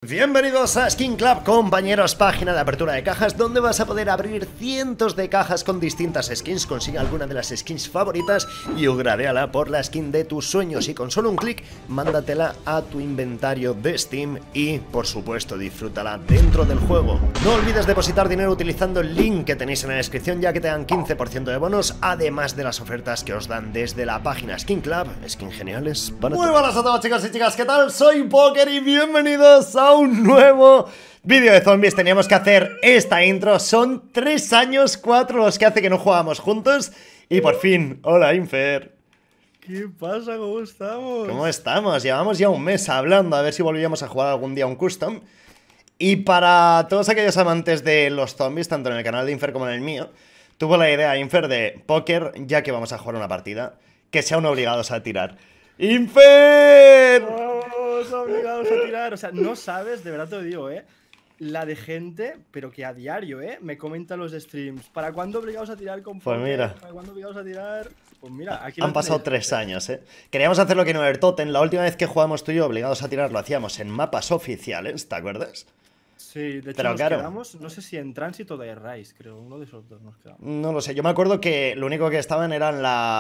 Bienvenidos a Skin Club, compañeros, página de apertura de cajas donde vas a poder abrir cientos de cajas con distintas skins. Consigue alguna de las skins favoritas y upgradeala por la skin de tus sueños y con solo un clic mándatela a tu inventario de Steam y, por supuesto, disfrútala dentro del juego. No olvides depositar dinero utilizando el link que tenéis en la descripción, ya que te dan 15% de bonos, además de las ofertas que os dan desde la página Skin Club. Skin geniales para todos. Muy buenas a todos, chicos y chicas, ¿qué tal? Soy Poker y bienvenidos a un nuevo vídeo de zombies. Teníamos que hacer esta intro. Son 3 años, 4 los que hace que no jugábamos juntos. Y por fin, hola Infer. ¿Qué pasa? ¿Cómo estamos? ¿Cómo estamos? Llevamos ya un mes hablando a ver si volvíamos a jugar algún día un custom. Y para todos aquellos amantes de los zombies, tanto en el canal de Infer como en el mío, tuvo la idea Infer de Poker, ya que vamos a jugar una partida, que sean obligados a tirar. ¡Infer! Obligados a tirar, o sea, no sabes, de verdad te lo digo, la de gente, pero que a diario, me comenta los streams. ¿Para cuándo obligados a tirar con Pues Poker? mira. ¿Para cuándo obligados a tirar? Pues mira, aquí Han pasado 3 años, Queríamos hacerlo que en Overtoten. La última vez que jugamos tú y yo obligados a tirar lo hacíamos en mapas oficiales, ¿te acuerdas? Sí, de hecho Pero nos claro, quedamos, no sé si en Tránsito de Rise, creo, uno de esos dos nos quedamos. no lo sé, yo me acuerdo que lo único que estaban eran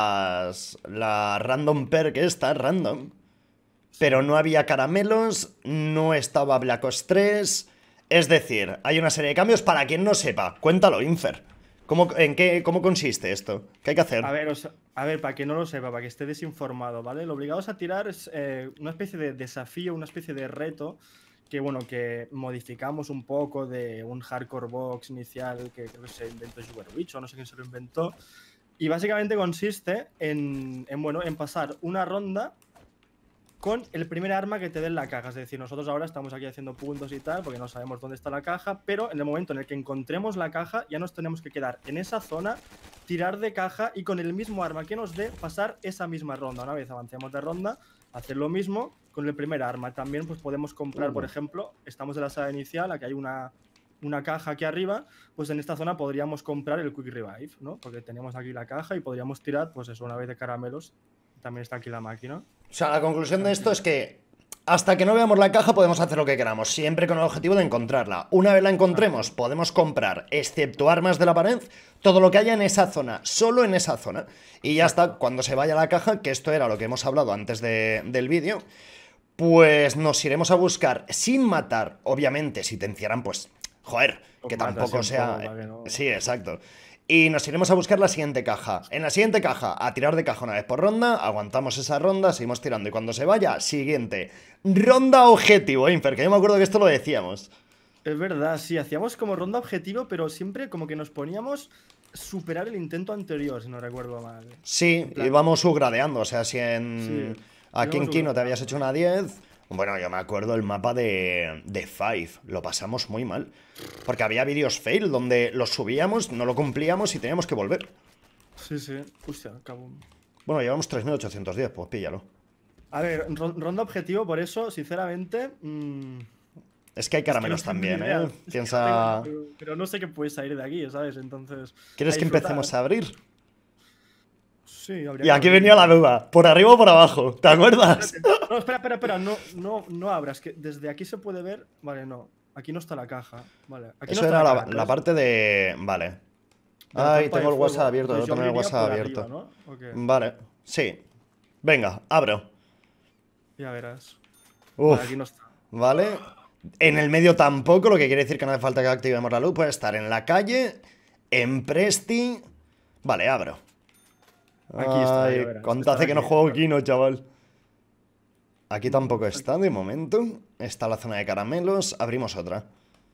la random perk esta, random. Pero no había caramelos, no estaba Black Ops 3. Es decir, hay una serie de cambios. Para quien no sepa, cuéntalo, Infer. ¿Cómo consiste esto? ¿Qué hay que hacer? A ver, para que no lo sepa, para que esté desinformado, ¿vale? Lo obligados a tirar es una especie de desafío, una especie de reto que, bueno, que modificamos un poco de un hardcore box inicial que creo que se inventó Witch o no sé quién se lo inventó. Y básicamente consiste en pasar una ronda con el primer arma que te dé en la caja. Es decir, nosotros ahora estamos aquí haciendo puntos y tal, porque no sabemos dónde está la caja, pero en el momento en el que encontremos la caja, ya nos tenemos que quedar en esa zona, tirar de caja y con el mismo arma que nos dé, pasar esa misma ronda. Una vez avancemos de ronda, hacer lo mismo con el primer arma. También pues podemos comprar, por ejemplo, estamos en la sala inicial, aquí hay una caja aquí arriba, pues en esta zona podríamos comprar el Quick Revive, ¿no? Porque tenemos aquí la caja y podríamos tirar, pues eso, una vez de caramelos. También está aquí la máquina. O sea, la conclusión de esto es que hasta que no veamos la caja podemos hacer lo que queramos, siempre con el objetivo de encontrarla. Una vez la encontremos, podemos comprar, excepto armas de la pared, todo lo que haya en esa zona, solo en esa zona. Y ya está, cuando se vaya la caja, que esto era lo que hemos hablado antes del vídeo, pues nos iremos a buscar sin matar, obviamente, si te encierran, pues, joder, que tampoco sea... Sí, exacto. Y nos iremos a buscar la siguiente caja. En la siguiente caja, a tirar de caja una vez por ronda. Aguantamos esa ronda, seguimos tirando. Y cuando se vaya, siguiente ronda objetivo, Infer, que yo me acuerdo que esto lo decíamos. Es verdad, sí, hacíamos como ronda objetivo, pero siempre como que nos poníamos superar el intento anterior, si no recuerdo mal. Sí, íbamos subgradeando. O sea, si Sí, aquí en íbamos Kino te subgradeando. habías hecho una 10... Bueno, yo me acuerdo el mapa de Five. Lo pasamos muy mal. Porque había vídeos fail donde los subíamos, no lo cumplíamos y teníamos que volver. Sí, sí. Hostia, acabo. Bueno, llevamos 3810, pues píllalo. A ver, ronda objetivo, por eso, sinceramente. Es que hay caramelos es que no tengo también, ni idea. ¿eh? Es que Piensa... no tengo, pero no sé qué puede salir de aquí, ¿sabes? Entonces. ¿Quieres que empecemos a abrir? Sí, habría Y que aquí abrir. venía la duda. ¿Por arriba o por abajo? ¿Te acuerdas? No, espera. No abras, que desde aquí se puede ver. Vale, no. Aquí no está la caja. Vale. Aquí Eso no está era la la caja, parte de... Vale. de la Ay, trampa de tengo el fuego. WhatsApp abierto, Entonces debo yo tener el abriría WhatsApp por abierto. arriba, ¿no? ¿O qué? Vale, sí. Venga, abro. Ya verás. Uf, Vale, aquí no está. vale. En el medio tampoco, lo que quiere decir que no hace falta que activemos la luz. Puede estar en la calle, en Presti... Vale, abro. Aquí está, ya Ay, verás. ¿cuánto hace que no juego Kino, chaval? Aquí tampoco está, de momento. Está la zona de caramelos. Abrimos otra.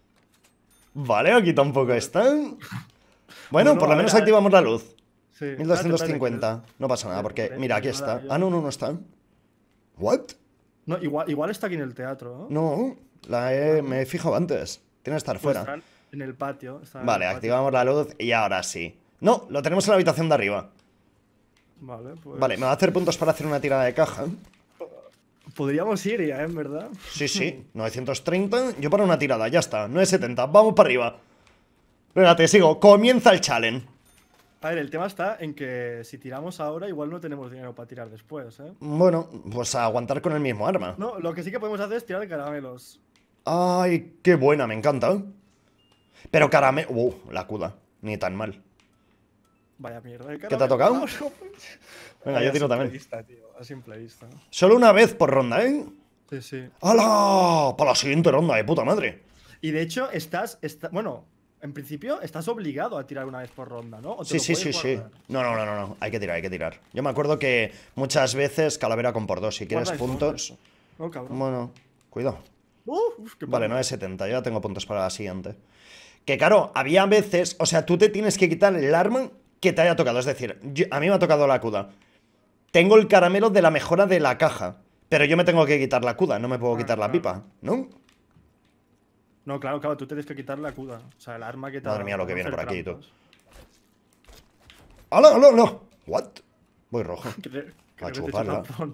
Vale, aquí tampoco está. Bueno, por lo menos activamos la luz. Sí. 1250. No pasa nada, porque... Mira, aquí está. Ah, no está. ¿What? No, igual está aquí en el teatro, ¿no? No, me he fijado antes. Tiene que estar Pues fuera. está en el patio. Está en Vale, el patio. activamos la luz y ahora sí. No, lo tenemos en la habitación de arriba. Vale, pues. Vale, me va a hacer puntos para hacer una tirada de caja. Podríamos ir ya, en verdad. Sí, 930. Yo para una tirada, ya está. 970, vamos para arriba. Venga, te sigo. Comienza el challenge. A ver, el tema está en que si tiramos ahora, igual no tenemos dinero para tirar después, ¿eh? Bueno, pues a aguantar con el mismo arma. No, lo que sí que podemos hacer es tirar caramelos. Ay, qué buena, me encanta. Pero caramelo... la cuda. Ni tan mal. Vaya mierda de ¿Qué te ha caramelo. tocado? No, no. Venga, yo tiro A simple también. vista, tío. A simple vista. Solo una vez por ronda, ¿eh? Sí, sí. ¡Hala! Para la siguiente ronda, de puta madre. Y de hecho, bueno, en principio estás obligado a tirar una vez por ronda, ¿no? ¿O te Sí, lo sí, puedes sí, sí. guardar? No. Hay que tirar, hay que tirar. Yo me acuerdo que muchas veces calavera con por dos. Si quieres Guarda esto, guarda puntos... esto. Oh, cabrón. Bueno, cuidado. Qué Vale, pena. 9,70. Yo ya tengo puntos para la siguiente. Que claro, había veces... O sea, tú te tienes que quitar el arma que te haya tocado. Es decir, a mí me ha tocado la CUDA. Tengo el caramelo de la mejora de la caja. Pero yo me tengo que quitar la CUDA. No me puedo quitar la Claro. pipa, ¿no? No, claro, claro, tú tienes que quitar la CUDA. O sea, el arma que te ha Madre dado mía, lo para que no viene hacer por aquí, tú. trampas. ¡Hala, hala, hala! ¿What? Voy rojo. Creo que te he hecho chuparla. tampón.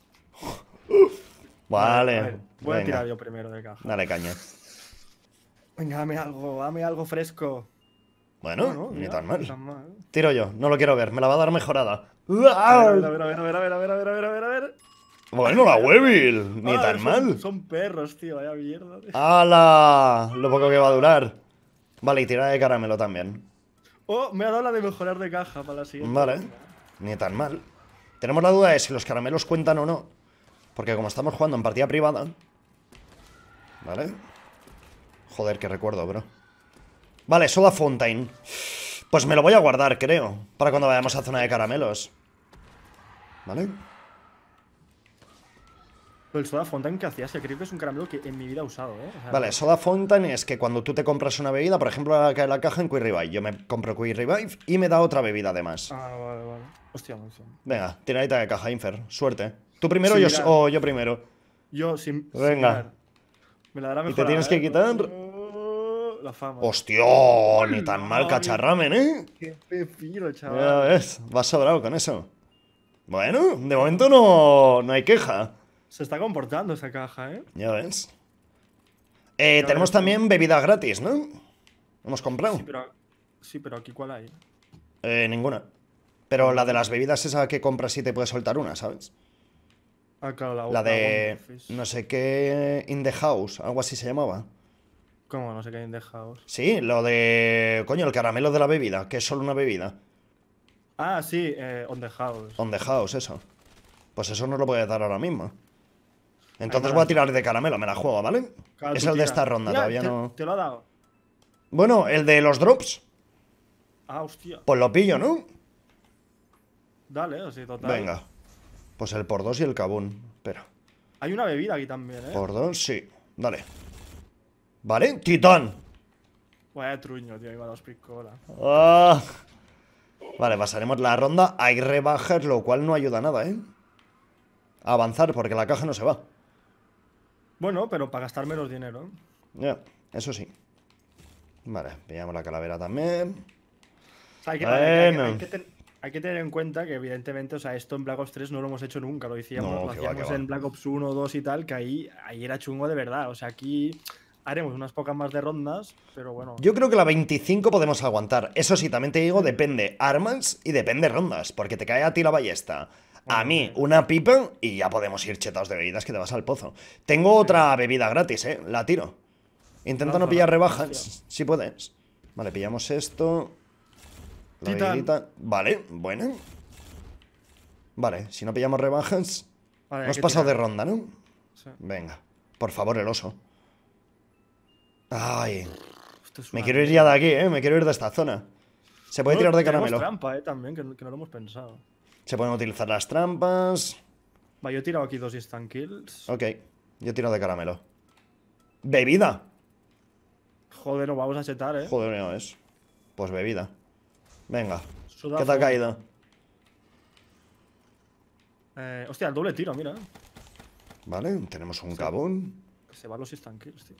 Vale, A ver, voy a tirar venga. yo primero de caja. Dale caña. Venga, dame algo fresco. Bueno, ni mira, tan ni mal. tan mal. Tiro yo, no lo quiero ver, me la va a dar mejorada. A ver, a ver, a ver, a ver, a ver, a ver, a ver, a ver, a ver, a ver. Bueno, la Weevil, ni Ah, tan mal. Son perros, tío, vaya mierda. Tío. ¡Hala! Lo poco que va a durar. Vale, y tira de caramelo también. Oh, me ha dado la de mejorar de caja para la siguiente. Vale, ni tan mal. Tenemos la duda de si los caramelos cuentan o no. Porque como estamos jugando en partida privada. Vale. Joder, qué recuerdo, bro. Vale, Soda Fountain. Pues me lo voy a guardar, creo. Para cuando vayamos a zona de caramelos. ¿Vale? Pero el Soda Fountain que hacías, creo que es un caramelo que en mi vida he usado, ¿eh? O sea, Vale, Soda Fountain es que cuando tú te compras una bebida, por ejemplo, la caja en Quick Revive. Yo me compro Quick Revive y me da otra bebida además. Ah, vale, vale. Hostia, no sé. Venga, tiradita de caja, Infer. Suerte. ¿Tú primero Sin o mirar. o yo primero? Yo, sin Venga. mirar. Me la dará ¿Y mejor. te tienes que quitar? La fama. ¡Hostia! Ni tan mal Ay, cacharramen, ¿eh? Qué pepino, Ya chaval. ves, vas sobrado con eso. Bueno, de momento no hay queja. Se está comportando esa caja, ¿eh? Ya ves. Ya Tenemos ves, también bebida gratis, ¿no? ¿Hemos comprado? Sí, pero aquí ¿cuál hay? Ninguna. Pero la de las bebidas es esa que compras y te puedes soltar una, ¿sabes? Ah, claro, La de Wonderfish. no sé qué in the house, algo así se llamaba. ¿Cómo? No sé qué hay en The House. Sí, lo de... Coño, el caramelo de la bebida, que es solo una bebida. Ah, sí, On The House. On the house, eso. Pues eso no lo puedes dar ahora mismo. Entonces Ay, voy a madre. tirar de caramelo, me la juego, ¿vale? Claro, Es tú el de tira. esta ronda, Mira, todavía no... Te lo ha dado. Bueno, el de los drops, Ah, hostia. pues lo pillo, ¿no? Dale, así, total. Venga. Pues el por dos y el cabún. Espera. Hay una bebida aquí también, ¿eh? Por dos, sí. Dale. Vale, titán. Vaya truño, tío, iba a dos picola. Ah. Vale, pasaremos la ronda. Hay rebajas, lo cual no ayuda a nada, ¿eh? A avanzar, porque la caja no se va. Bueno, pero para gastar menos dinero. Ya, eso sí. Vale, pillamos la calavera también. O sea, Bueno. hay que tener en cuenta que, evidentemente, o sea, esto en Black Ops 3 no lo hemos hecho nunca. Lo hacíamos, No, lo que va, hacíamos que va. en Black Ops 1, 2 y tal, que ahí era chungo de verdad. O sea, aquí haremos unas pocas más de rondas, pero bueno. Yo creo que la 25 podemos aguantar. Eso sí, también te digo, depende armas y depende rondas. Porque te cae a ti la ballesta. A mí, una pipa y ya podemos ir chetados de bebidas que te vas al pozo. Tengo otra bebida gratis, La tiro. Intenta no Lánzala, pillar rebajas, hostia. si puedes. Vale, pillamos esto. La Titán. bebidita. Vale, bueno. Vale, si no pillamos rebajas... Vale, hay Hemos que pasado de tirar. ronda, ¿no? Sí. Venga. Por favor, el oso. Ay, Esto es me una quiero ir ya de aquí, Me quiero ir de esta zona. Se puede Bueno, tirar de tenemos caramelo. trampa, también, que no lo hemos pensado. Se pueden utilizar las trampas. Va, yo he tirado aquí 2 instant kills. Ok, yo tiro de caramelo. ¡Bebida! Joder, nos vamos a chetar, ¿eh? Joder, no es. Pues bebida. Venga. Soda ¿Qué te ha Fountain. caído? Hostia, el doble tiro, mira. Vale, tenemos un cabún. Que se van los instant kills, tío.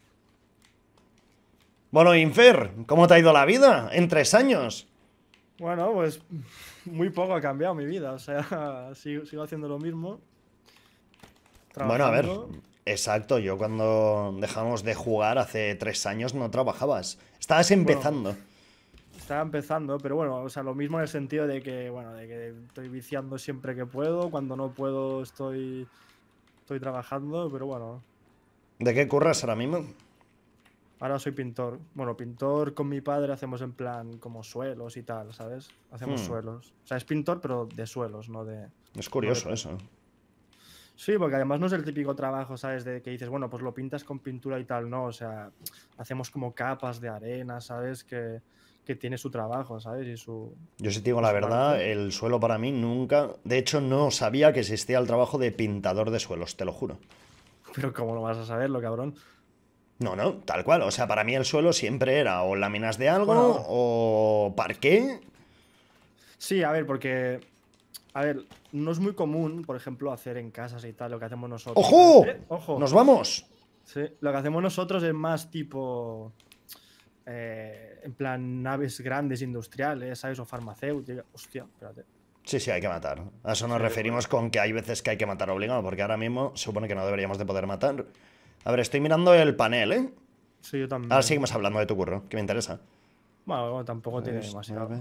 Bueno, Infer, ¿cómo te ha ido la vida en 3 años? Bueno, pues muy poco ha cambiado mi vida. O sea, sigo haciendo lo mismo. Bueno, a ver. Trabajando. Exacto, yo cuando dejamos de jugar hace 3 años no trabajabas. Estabas empezando. Estaba empezando, pero bueno, o sea, lo mismo en el sentido de que, bueno, de que estoy viciando siempre que puedo. Cuando no puedo, estoy trabajando, pero bueno. ¿De qué curras ahora mismo? Ahora soy pintor. Bueno, pintor con mi padre hacemos en plan como suelos y tal, ¿sabes? Hacemos suelos. O sea, es pintor, pero de suelos, no de. Es No de curioso eso. Sí, porque además no es el típico trabajo, ¿sabes? De que dices, bueno, pues lo pintas con pintura y tal, no. O sea, hacemos como capas de arena, ¿sabes? Que tiene su trabajo, ¿sabes? Y su. Yo sí te digo Y la su verdad, arte. el suelo para mí nunca... De hecho, no sabía que existía el trabajo de pintador de suelos, te lo juro. Pero ¿cómo lo vas a saberlo, cabrón? No, no, tal cual. O sea, para mí el suelo siempre era o láminas de algo Bueno, o parqué. sí, a ver, porque. A ver, no es muy común, por ejemplo, hacer en casas y tal lo que hacemos nosotros, ¿sabes? ¡Ojo! Ojo. ¡Nos vamos! Sí, lo que hacemos nosotros es más tipo. En plan, naves grandes industriales, ¿sabes? O farmacéuticas. Hostia, espérate. Sí, sí, hay que matar. A eso nos Sí, referimos con que hay veces que hay que matar obligado, porque ahora mismo se supone que no deberíamos de poder matar. A ver, estoy mirando el panel, ¿eh? sí, yo Ahora también. seguimos hablando de tu curro, que me interesa. Bueno, tampoco tiene Pues, demasiado.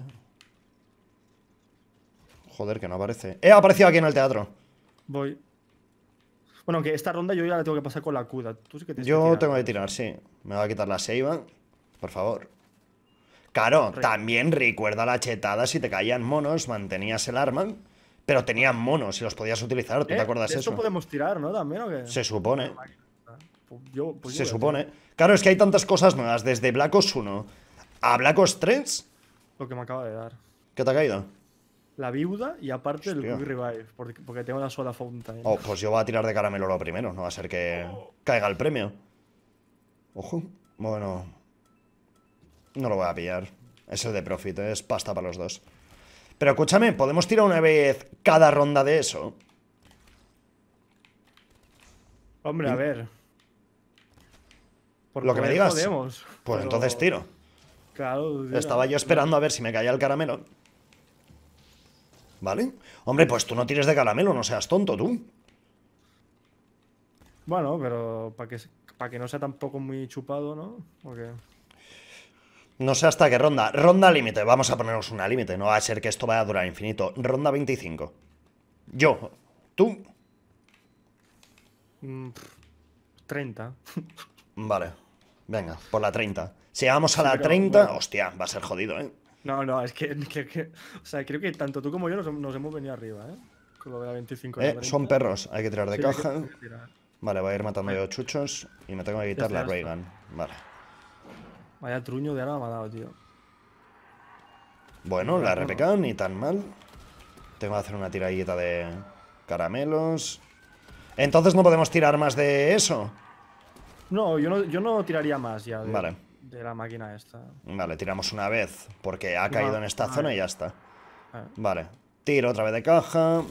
joder, que no aparece. ¡Ha aparecido aquí en el teatro! Voy. Bueno, aunque esta ronda yo ya la tengo que pasar con la CUDA. Tú sí que tienes que Yo tirar, tengo que ¿sabes? tirar, sí. Me va a quitar la seiva, por favor. Claro, Rey. también recuerda la chetada si te caían monos, mantenías el arma, pero tenían monos y los podías utilizar. ¿Tú te acuerdas De esto eso? podemos tirar, ¿no? También, ¿o qué? Se La supone. máquina esta. Pues yo Se voy a tirar. supone. Claro, es que hay tantas cosas nuevas, desde Black Ops 1 a Black Ops 3. Lo que me acaba de dar. ¿Qué te ha caído? La viuda y aparte el Hostia. Quick Revive. Porque tengo la Soda Fountain. Oh, pues yo voy a tirar de caramelo lo primero, no va a ser que caiga el premio. Ojo. Bueno. No lo voy a pillar. Es el de Profit, es pasta para los dos. Pero escúchame, ¿podemos tirar una vez cada ronda de eso? Hombre, a ver. Por Lo que me poder digas. podemos. Pues pero- entonces tiro. Claro, tira. Estaba yo esperando a ver si me caía el caramelo. ¿Vale? Hombre, pues tú no tires de caramelo, no seas tonto, tú. Bueno, pero para que no sea tampoco muy chupado, ¿no? Porque. No sé hasta qué ronda. Ronda límite. Vamos a ponernos una límite. No va a ser que esto vaya a durar infinito. Ronda 25. Yo. Tú. 30. Vale. Venga, por la 30. Si llegamos a Sí, la pero, 30, bueno. hostia, va a ser jodido, ¿eh? No, es que, o sea, creo que tanto tú como yo nos hemos venido arriba, ¿eh? Con lo de la 25 y la 30. Son perros. Hay que tirar de Sí, caja. hay que tirar. Vale, voy a ir matando yo chuchos. Y me tengo que quitar la Ya está. Raygun. Vale. Vaya truño de arma me ha dado, tío. Bueno, la Bueno. RPK ni tan mal. Tengo que hacer una tiradita de caramelos. Entonces no podemos tirar más de eso. No, yo no tiraría más ya Vale. de la máquina esta. Vale, tiramos una vez porque ha caído en esta vale. zona y ya está. Ah, Vale, tiro otra vez de caja.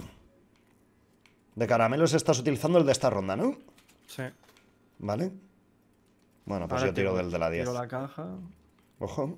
De caramelos estás utilizando el de esta ronda, ¿no? sí. Vale. Bueno, pues Ahora yo tiro del de la 10. Tiro la caja. Ojo.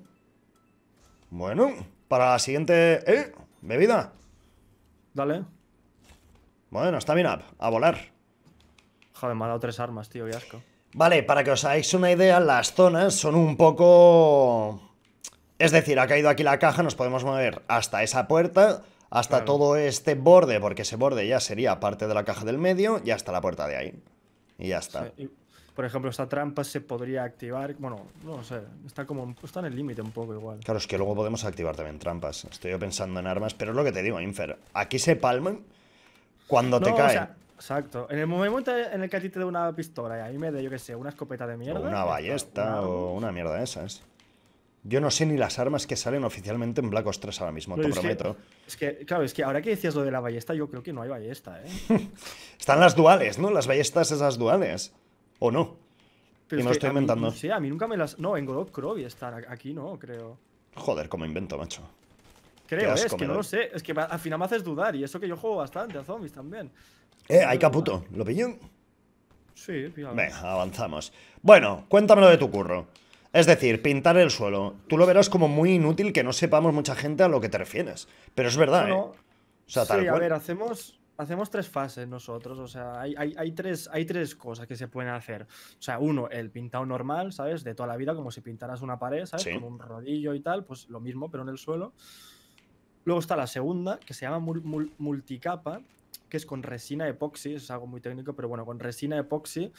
Bueno, para la siguiente... Bebida. Dale. Bueno, está bien up. A volar. Joder, me ha dado 3 armas, tío, qué asco. Vale, para que os hagáis una idea, las zonas son un poco... Es decir, ha caído aquí la caja, nos podemos mover hasta esa puerta, hasta Claro. todo este borde, porque ese borde ya sería parte de la caja del medio, y hasta la puerta de ahí. Y ya está. Sí, por ejemplo, esta trampa se podría activar. Bueno, no sé. Está en el límite un poco igual. Claro, es que luego podemos activar también trampas. Estoy yo pensando en armas, pero es lo que te digo, Infer. Aquí se palman cuando te No, cae. o sea, exacto. En el momento en el que a ti te dé una pistola y a mí me dé, yo qué sé, una escopeta de mierda. O una ya está, ballesta un arma. o una mierda de esas. Yo no sé ni las armas que salen oficialmente en Black Ops 3 ahora mismo, Pero te prometo. claro, es que ahora que decías lo de la ballesta, yo creo que no hay ballesta, ¿eh? Están las duales, ¿no? Las ballestas esas duales. ¿O no? Pero Y es me lo que estoy a mí, inventando. no sé, a mí nunca me las. No, en God of Crow están. Aquí no, creo. Joder, cómo invento, macho. Creo, asco es que me no doy. lo sé. Es que al final me haces dudar. Y eso que yo juego bastante a zombies también. Hay caputo. ¿Lo pillo? Sí, fíjate. Venga, avanzamos. Bueno, cuéntamelo de tu curro. Es decir, pintar el suelo. Tú lo verás como muy inútil que no sepamos mucha gente a lo que te refieres. Pero es verdad, Bueno, ¿eh? O sea, sí, tal a cual. ver, hacemos 3 fases nosotros. O sea, hay tres cosas que se pueden hacer. O sea, uno, el pintado normal, ¿sabes? De toda la vida, como si pintaras una pared, ¿sabes? Sí. Con un rodillo y tal, pues lo mismo, pero en el suelo. Luego está la segunda, que se llama multicapa, que es con resina epoxi, es algo muy técnico, pero bueno, con resina epoxi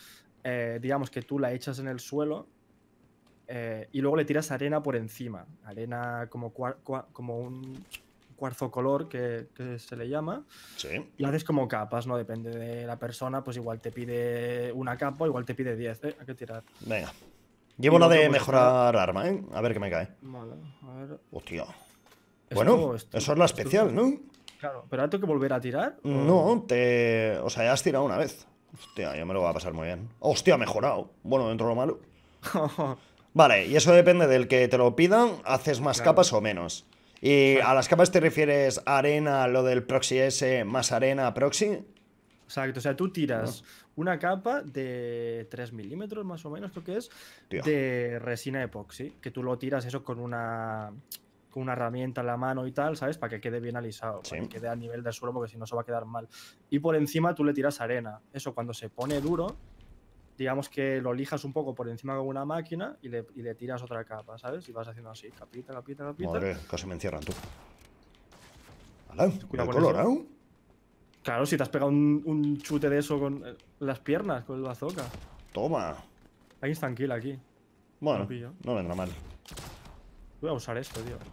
digamos que tú la echas en el suelo y luego le tiras arena por encima. Arena como, como un cuarzo color que se le llama. Sí. Y haces como capas, ¿no? Depende de la persona, pues igual te pide una capa, igual te pide 10, ¿eh? Hay que tirar. Venga. Llevo la otro, de pues, mejorar arma, ¿eh? A ver qué me cae. Vale, a ver. Hostia. Esto- Bueno, esto- eso es la esto- especial, ¿no? Claro, pero ahora tengo que volver a tirar. No, o sea, ya has tirado una vez. Hostia, yo me lo voy a pasar muy bien. Hostia, mejorado. Bueno, dentro de lo malo. Vale, y eso depende del que te lo pidan, haces más Claro. capas o menos. Y Exacto. a las capas te refieres arena, lo del Proxy S más arena Proxy. Exacto, o sea, tú tiras una capa de 3 milímetros más o menos, creo que es, Tío. de resina epoxi, que tú lo tiras eso con una herramienta en la mano y tal, ¿sabes? Para que quede bien alisado, Sí. para que quede a nivel del suelo, porque si no se va a quedar mal. Y por encima tú le tiras arena. Eso cuando se pone duro, digamos que lo lijas un poco por encima con una máquina y le tiras otra capa, ¿sabes? Y vas haciendo así, capita, capita, capita. Madre, casi me encierran tú. ¿Hala? Cuidado ¿El con eso. colorado? Claro, si te has pegado un chute de eso con las piernas, con el bazooka. Toma. Hay instant kill aquí. Bueno, Lo pillo. no vendrá mal. Voy a usar esto, tío.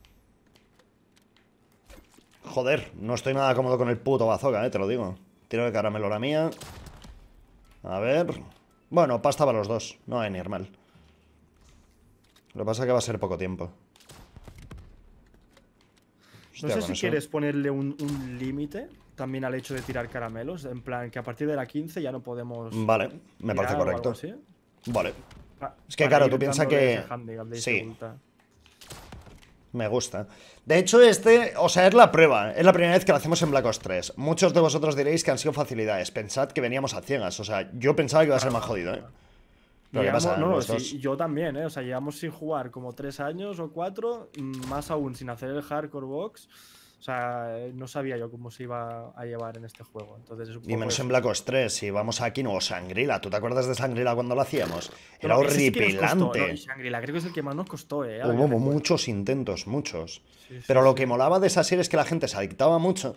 Joder, no estoy nada cómodo con el puto bazooka, te lo digo. Tiro de caramelo la mía. A ver. Bueno, pasta para los dos. No hay ni ir mal. Lo que pasa es que va a ser poco tiempo. No Hostia, sé con si eso. quieres ponerle un límite también al hecho de tirar caramelos. En plan, que a partir de la 15 ya no podemos. Vale, me parece tirar o algo correcto. así. Vale, Es que, Para claro, ir tú piensas dándole que- ese handicap de sí. dificultad. me gusta. De hecho, o sea, es la prueba. Es la primera vez que lo hacemos en Black Ops 3. Muchos de vosotros diréis que han sido facilidades. Pensad que veníamos a ciegas. O sea, yo pensaba que iba a ser más jodido, ¿eh? Pero ¿qué pasa? No, no, Los sí, dos- yo también, ¿eh? O sea, llevamos sin jugar como 3 años o 4, más aún sin hacer el hardcore box. O sea, no sabía yo cómo se iba a llevar en este juego. Entonces es un Y poco menos eso. en Black Ops 3. Si vamos aquí, no, Sangrila. ¿Tú te acuerdas de Sangrila cuando lo hacíamos? Era No, ese sí que nos costó, horripilante. ¿no? Y Shangri-La creo que es el que más nos costó, ¿eh? Ahora que Hubo recuerdo. muchos intentos, muchos. Sí, sí, Pero lo sí. que molaba de esa serie es que la gente se adictaba mucho.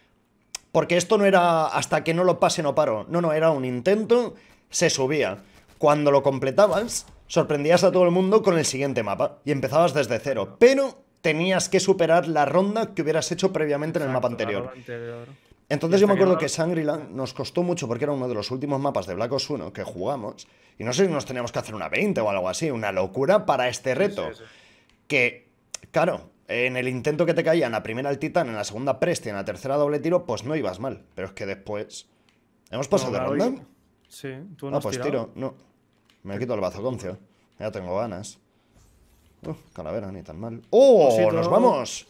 Porque esto no era hasta que no lo pase no paro. No, no, era un intento, se subía. Cuando lo completabas, sorprendías a todo el mundo con el siguiente mapa. Y empezabas desde cero. Pero tenías que superar la ronda que hubieras hecho previamente en el mapa Exacto, la anterior. ronda anterior. Entonces Y yo me hasta que acuerdo no que lo- Shangri-La nos costó mucho porque era uno de los últimos mapas de Black Ops 1 que jugamos. Y no sé si nos teníamos que hacer una 20 o algo así. Una locura para este reto. Sí, sí. Que, claro, en el intento que te caía en la primera el titán, en la segunda Presti, en la tercera doble tiro, pues no ibas mal. Pero es que después... ¿Hemos pasado No, de claro, ronda? Sí, tú no Ah, has pues tirado. tiro. No. Me quito el bazoconcio. Ya tengo ganas. Calavera, ni tan mal. ¡Oh! Osito. ¡Nos vamos!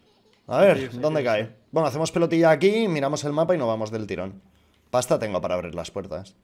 A ver, Sí, sí, ¿dónde sí, cae? sí. Bueno, hacemos pelotilla aquí, miramos el mapa y nos vamos del tirón. Pasta tengo para abrir las puertas.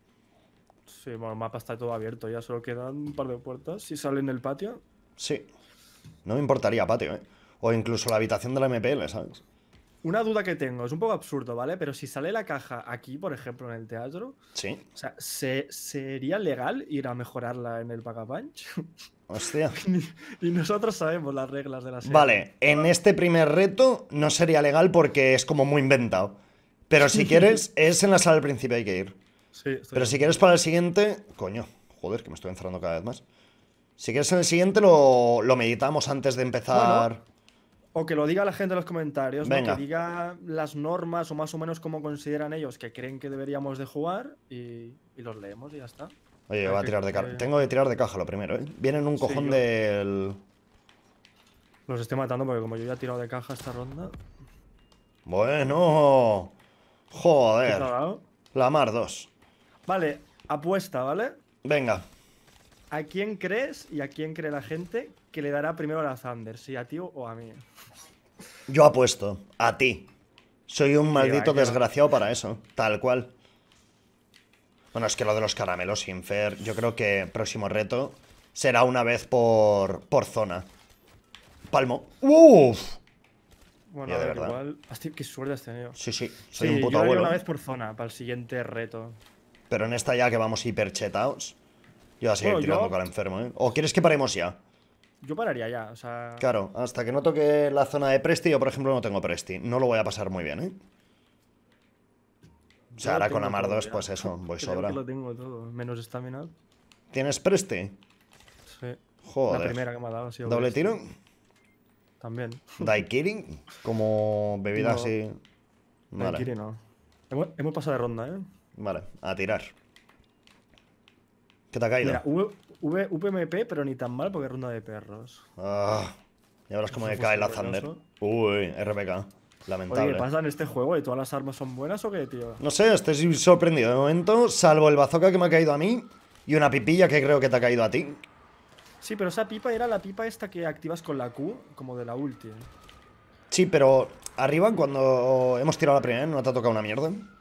Sí, bueno, el mapa está todo abierto, ya solo quedan un par de puertas. Si sale en el patio. Sí. No me importaría patio, ¿eh? O incluso la habitación de la MPL, ¿sabes? Una duda que tengo, es un poco absurdo, ¿vale? Pero si sale la caja aquí, por ejemplo, en el teatro, Sí. o sea, ¿sería legal ir a mejorarla en el Pack-a-Punch? Hostia. Y nosotros sabemos las reglas de la serie. Vale, en este primer reto no sería legal porque es como muy inventado. Pero si quieres, es en la sala del principio hay que ir. Sí, estoy Pero de si acuerdo. quieres para el siguiente... Coño, joder, que me estoy encerrando cada vez más. Si quieres en el siguiente lo meditamos antes de empezar... O que lo diga la gente en los comentarios, ¿no? Venga. Que diga las normas o más o menos cómo consideran ellos que creen que deberíamos de jugar y los leemos y ya está. Oye, Hay voy a que- tirar de que- caja. Tengo que tirar de caja lo primero, ¿eh? Viene en un Sí, cojón yo- del... Los estoy matando porque como yo ya he tirado de caja esta ronda. Bueno... ¿Qué te ha Joder. dado? La Mar 2. Vale, apuesta, ¿vale? Venga. ¿A quién crees y a quién cree la gente que le dará primero a la Thunder? ¿Si a ti o a mí? Yo apuesto. A ti. Soy un maldito va, que va. desgraciado para eso. Tal cual. Bueno, es que lo de los caramelos, Infer, yo creo que próximo reto será una vez por zona. Palmo. ¡Uf! Bueno, Ya, a de ver, verdad. igual. Hostia, qué suerte has tenido. Sí, sí. Soy Sí, un puto yo haría abuelo. una vez por zona para el siguiente reto. Pero en esta ya que vamos hiperchetados, yo voy a seguir Bueno, tirando yo- con el enfermo, ¿eh? ¿O quieres que paremos ya? Yo pararía ya, o sea. Claro, hasta que no toque la zona de Presti, yo por ejemplo no tengo Presti. No lo voy a pasar muy bien, ¿eh? O sea, Yo ahora con tengo Amar todo 2, ya. pues eso, voy Creo sobra. que lo tengo todo, menos estamina. ¿Tienes preste? Sí. La Joder. primera que me ha dado ha sido ¿Doble Brexit. tiro? También. ¿Daiquiri? Como bebida No. así. Vale, Daiquiri no. Hemos pasado de ronda, ¿eh? vale, a tirar. ¿Qué te ha caído? Mira, VMP, pero ni tan mal porque es ronda de perros. Ah, ya verás cómo Eso me fue cae la sospechoso. Thunder. Uy, RPK. Oye, Lamentable. ¿qué pasa en este juego? ¿Y todas las armas son buenas o qué, tío? No sé, estoy sorprendido de momento, salvo el bazooka que me ha caído a mí y una pipilla que creo que te ha caído a ti. Sí, pero esa pipa era la pipa esta que activas con la Q, como de la ulti. Sí, pero arriba cuando hemos tirado la primera, ¿no te ha tocado una mierda? En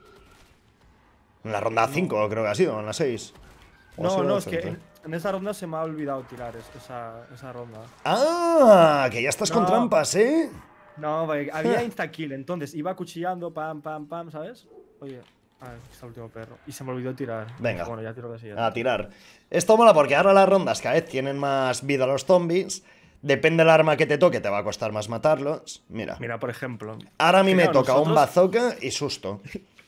la ronda 5 creo que ha sido, en la 6. No, es que en esa ronda se me ha olvidado tirar esa ronda. ¡Ah! Que ya estás con No. trampas, ¿eh? No, porque había insta-kill, entonces iba cuchillando, pam, pam, pam, ¿sabes? Oye, aquí está el último perro. Y se me olvidó tirar. Venga. Bueno, ya tiro la siguiente. A tirar. Esto mola porque ahora las rondas cada vez tienen más vida los zombies. Depende del arma que te toque, te va a costar más matarlos. Mira. Mira, por ejemplo. Ahora a mí me Claro, toca un nosotros- bazooka y susto.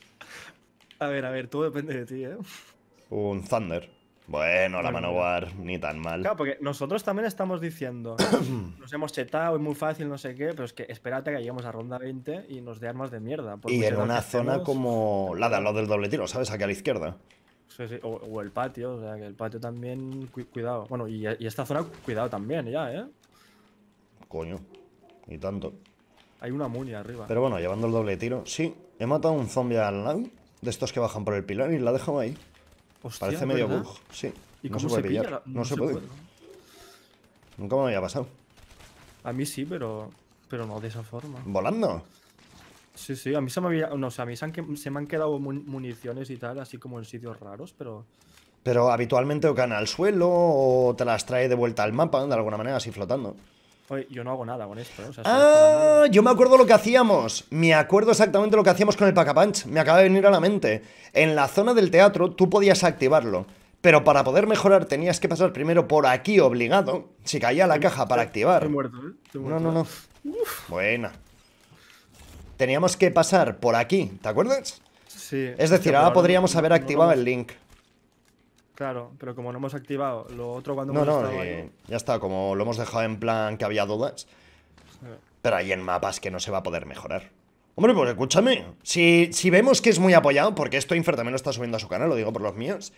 A ver, todo depende de ti, ¿eh? Un Thunder. Bueno, la Bueno, Manowar, ni tan mal. Claro, porque nosotros también estamos diciendo, nos hemos chetado, es muy fácil, no sé qué, pero es que espérate que lleguemos a ronda 20 y nos dé armas de mierda. Por Y muy en chetado una que zona estemos. como la de al lado del doble tiro, ¿sabes? Aquí a la izquierda. Sí, sí, o el patio, o sea, que el patio también, cuidado. Bueno, y esta zona, cuidado también, ya, ¿eh? Coño. Y tanto. Hay una muni arriba. Pero bueno, llevando el doble tiro. Sí, he matado a un zombie al lado. De estos que bajan por el pilar y la he dejado ahí. Hostia, Parece medio ¿verdad? bug. Sí. ¿Y No cómo se puede se pilla? pillar. No se puede. Nunca me había pasado. A mí sí, pero no de esa forma. ¿Volando? Sí, a mí se me había. No sé, a mí se me han quedado municiones y tal, así como en sitios raros, pero. Pero habitualmente o caen al suelo o te las trae de vuelta al mapa, de alguna manera, así flotando. Oye, yo no hago nada con esto, ¿eh? O sea, ¡Ah! Yo me acuerdo lo que hacíamos. Me acuerdo exactamente lo que hacíamos con el Pack-a-Punch. Me acaba de venir a la mente. En la zona del teatro tú podías activarlo. Pero para poder mejorar tenías que pasar primero por aquí obligado. Si caía la caja para activar. Estoy muerto, ¿eh? Estoy No, muerto. no, no. Buena. Teníamos que pasar por aquí, ¿te acuerdas? Sí. Es decir, Hostia, ahora pero podríamos no- haber no activado lo el hemos- link. Claro, pero como no hemos activado lo otro cuando No, hemos no, estado ahí, ya está, como lo hemos dejado en plan que había dudas. eh, Pero hay en mapas que no se va a poder mejorar. Hombre, pues escúchame. Si vemos que es muy apoyado, porque esto Infer también lo está subiendo a su canal, lo digo por los míos.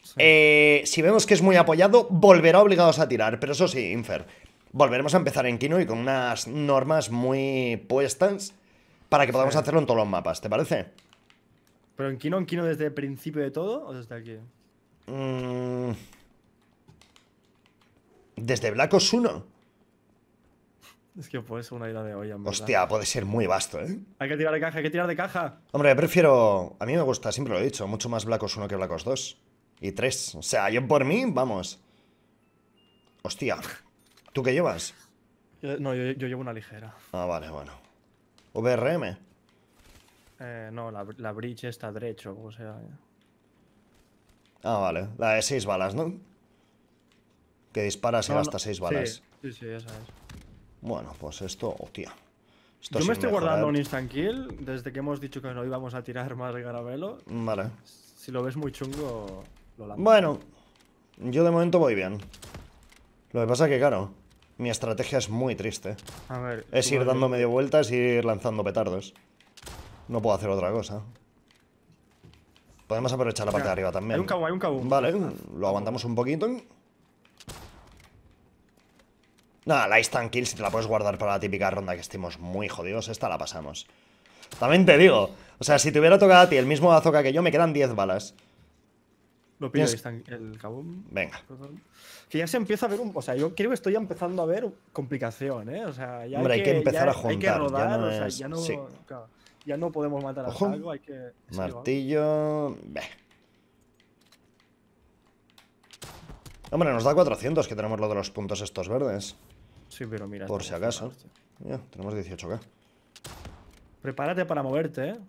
Si vemos que es muy apoyado, volverá obligados a tirar. Pero eso sí, Infer, volveremos a empezar en Kino y con unas normas muy puestas para que podamos hacerlo en todos los mapas, ¿te parece? Pero en Kino desde el principio de todo o desde aquí. Mm, Desde Black Ops 1. Es que puede ser una idea de olla, en verdad. Hostia, puede ser muy vasto, ¿eh? Hay que tirar de caja, hay que tirar de caja. Hombre, prefiero... A mí me gusta, siempre lo he dicho, mucho más Black Ops 1 que Black Ops 2. Y 3. O sea, yo por mí, vamos. Hostia. ¿Tú qué llevas? No, yo llevo una ligera. Ah, vale, bueno. VRM. No, la bridge está derecho, o sea. Ah, vale. La de 6 balas, ¿no? Que disparas y No, gasta 6 balas. Sí, esa es. Bueno, pues esto, hostia. Esto Yo me sin estoy mejorar. guardando un instant kill desde que hemos dicho que no íbamos a tirar más de caramelo. Vale. Si lo ves muy chungo, lo lanzo. Bueno, yo de momento voy bien. Lo que pasa es que, claro, mi estrategia es muy triste. A ver. Es tú ir vas dando bien. medio vueltas y ir lanzando petardos. No puedo hacer otra cosa. Podemos aprovechar la parte de arriba también. Hay un cabo. Vale, lo aguantamos un poquito. Nada, la instant kill, si te la puedes guardar para la típica ronda que estemos muy jodidos, esta la pasamos. También te digo, o sea, si te hubiera tocado a ti el mismo bazooka que yo, me quedan 10 balas. Lo pillo Tienes- el cabo. Venga. Que ya se empieza a ver un. O sea, yo creo que estoy empezando a ver complicación, ¿eh? O sea, ya Hombre, hay que empezar ya a Hay que juntar, ya rodar, no o sea, es- ya no. sí. Claro, ya no podemos matar al Ojo. algo, hay que. sí, Martillo... Beh. Hombre, nos da 400, que tenemos lo de los puntos estos verdes. sí, pero mira. Por esto si no acaso. funciona, hostia. Ya, tenemos 18k. Prepárate para moverte, ¿eh?